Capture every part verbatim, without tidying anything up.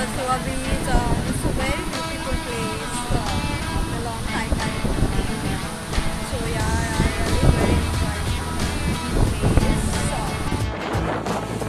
Versova Beach. Um, it's a very beautiful place. Uh, after a long time, I so yeah, I really very enjoyed the place. Uh,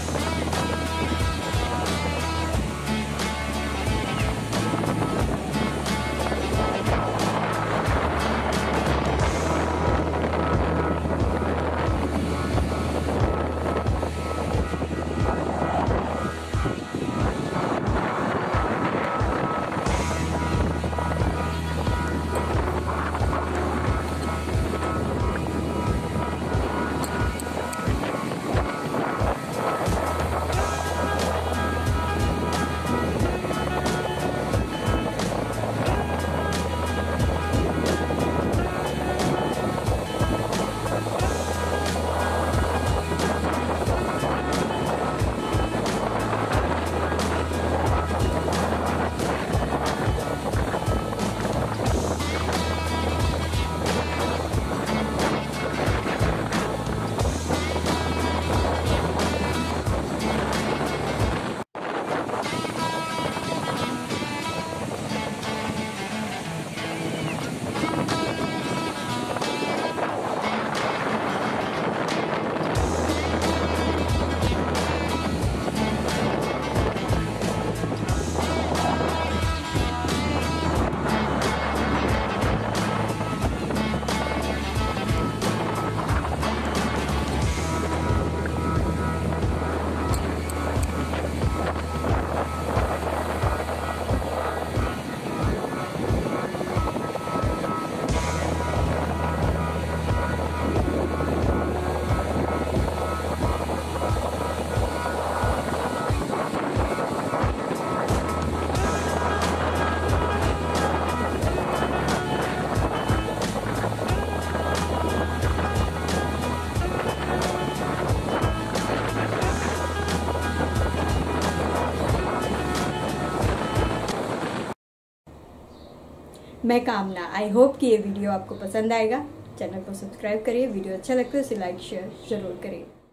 मैं कामना, I hope कि ये video आपको पसंद आएगा। Channel को subscribe करिए, video अच्छा लगता है उसे लाइक शेयर जरूर करिए।